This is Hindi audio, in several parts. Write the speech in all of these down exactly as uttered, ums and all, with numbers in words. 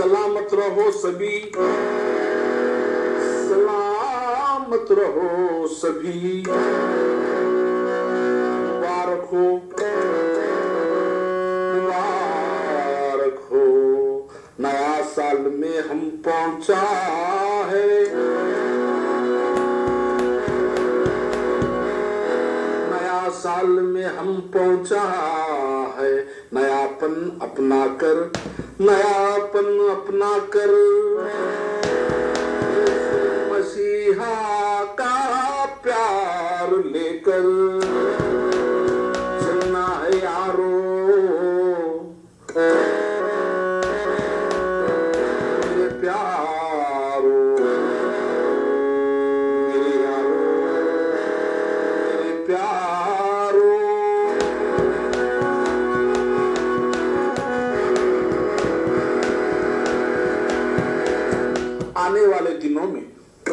सलामत रहो सभी, सलामत रहो सभी। मुबारक हो, मुबारक हो, नया साल में हम पहुंचा है। नया साल में हम पहुंचा है, नयापन अपना कर, नयापन अपना कर, मसीहा का प्यार लेकर चलना है यारो। मेरे प्यारो, मेरे यारो, मेरे प्यारो। आने वाले दिनों में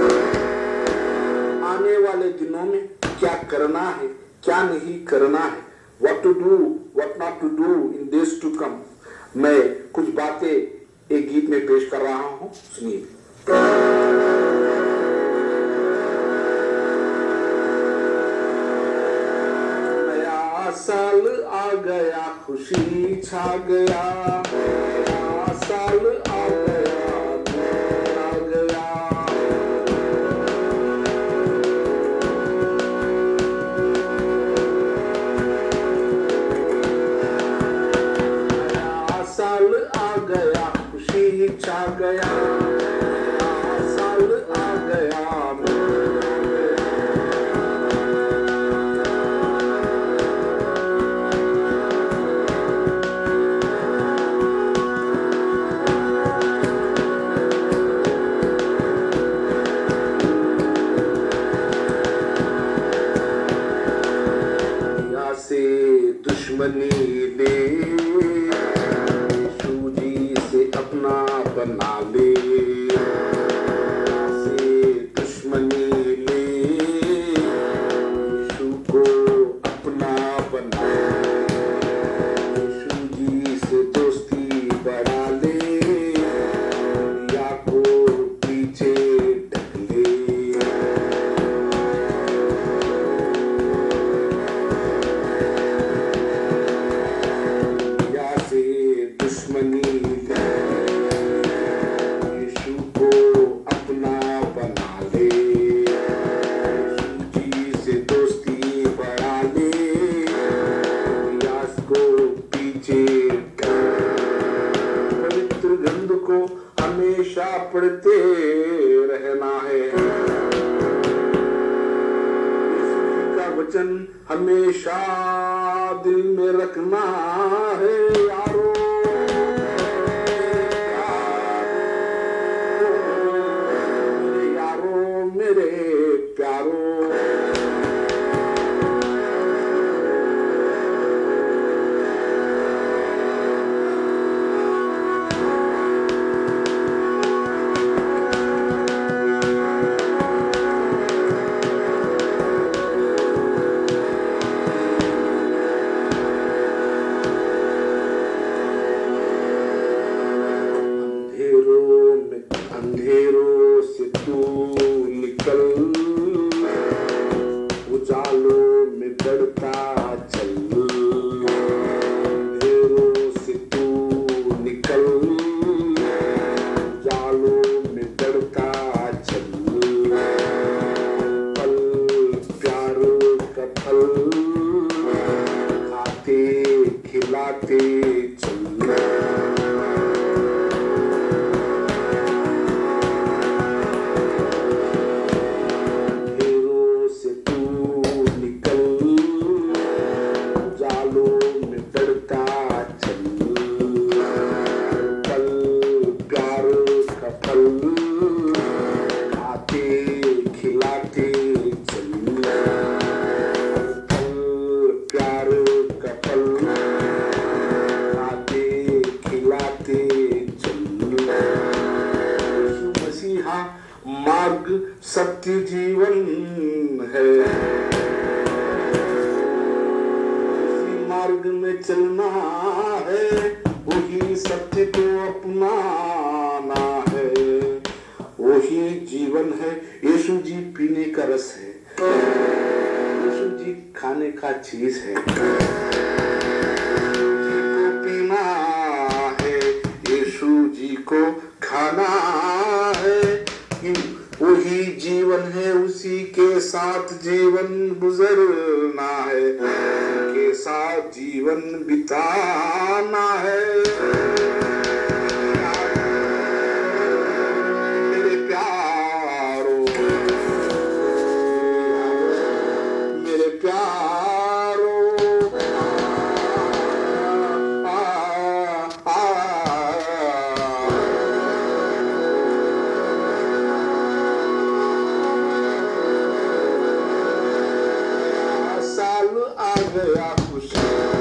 आने वाले दिनों में क्या करना है, क्या नहीं करना है, what to do, what not to do in days to come, मैं कुछ बातें एक गीत में पेश कर रहा हूं, सुनिए। नया साल आ गया, खुशी छा गया, नया साल आ गया, छा गया, साल आ गया। या से दुश्मनी ले अपना बना ले, से दुश्मनी ले यीशु को अपना बना ले, यीशु जी से दोस्ती बढ़ा ले, या को पीछे ढक ले। या से दुश्मनी हमेशा पढ़ते रहना है, यीशु का वचन हमेशा दिल में रखना है यारो। मेरे यारो, मेरे प्यारो। अंधेरों से तू निकल, उजालों में बढ़ता चल। अंधेरों से तू निकल, उजालों में बढ़ता चल। पल प्यार का फल खाते खिलाते चल। मार्ग सत्य जीवन है, इसी मार्ग में चलना है, वही सत्य को अपना का रस है, यीशु जी खाने का चीज है, पीना है, यीशु जी को खाना है, वही जीवन है, उसी के साथ जीवन गुजरना है, के साथ जीवन बिताना है। मेरे प्यारो, मेरे प्यारो, आ, आ, आ, साल आ गया खुशी।